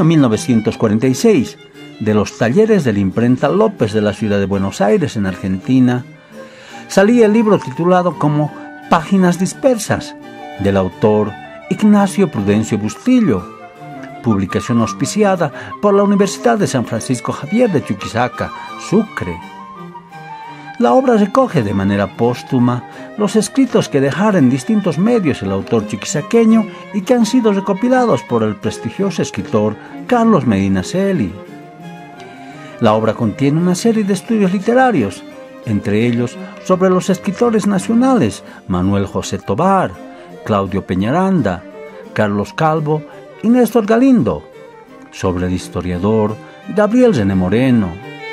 1946, de los talleres de la imprenta López de la ciudad de Buenos Aires, en Argentina, salía el libro titulado como Páginas dispersas, del autor Ignacio Prudencio Bustillo, publicación auspiciada por la Universidad de San Francisco Javier de Chuquisaca, Sucre. La obra recoge de manera póstuma los escritos que dejara en distintos medios el autor chuquisaqueño y que han sido recopilados por el prestigioso escritor Carlos Medinaceli. La obra contiene una serie de estudios literarios, entre ellos sobre los escritores nacionales Manuel José Tovar, Claudio Peñaranda, Carlos Calvo y Néstor Galindo, sobre el historiador Gabriel René Moreno.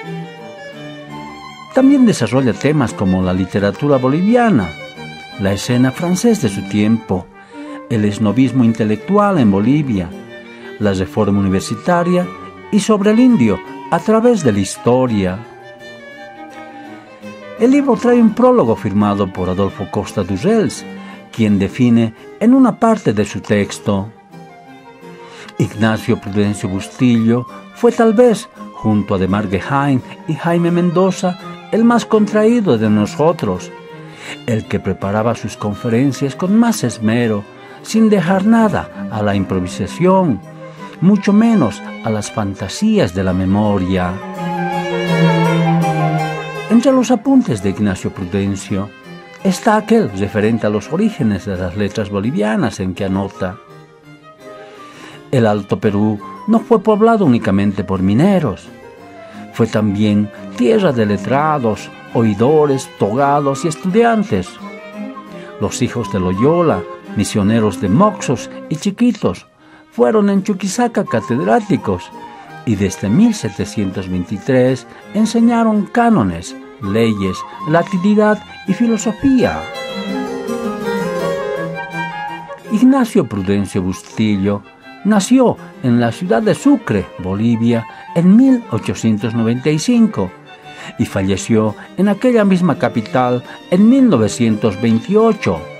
También desarrolla temas como la literatura boliviana, la escena francesa de su tiempo, el esnovismo intelectual en Bolivia, la reforma universitaria y sobre el indio a través de la historia. El libro trae un prólogo firmado por Adolfo Costa Durrells, quien define en una parte de su texto: Ignacio Prudencio Bustillo fue tal vez, junto a Demar Geheim y Jaime Mendoza, el más contraído de nosotros, el que preparaba sus conferencias con más esmero, sin dejar nada a la improvisación, mucho menos a las fantasías de la memoria. Entre los apuntes de Ignacio Prudencio está aquel referente a los orígenes de las letras bolivianas, en que anota: el Alto Perú no fue poblado únicamente por mineros, fue también tierra de letrados, oidores, togados y estudiantes. Los hijos de Loyola, misioneros de Moxos y Chiquitos, fueron en Chuquisaca catedráticos y desde 1723 enseñaron cánones, leyes, latinidad y filosofía. Ignacio Prudencio Bustillo nació en la ciudad de Sucre, Bolivia, en 1895 y falleció en aquella misma capital en 1928.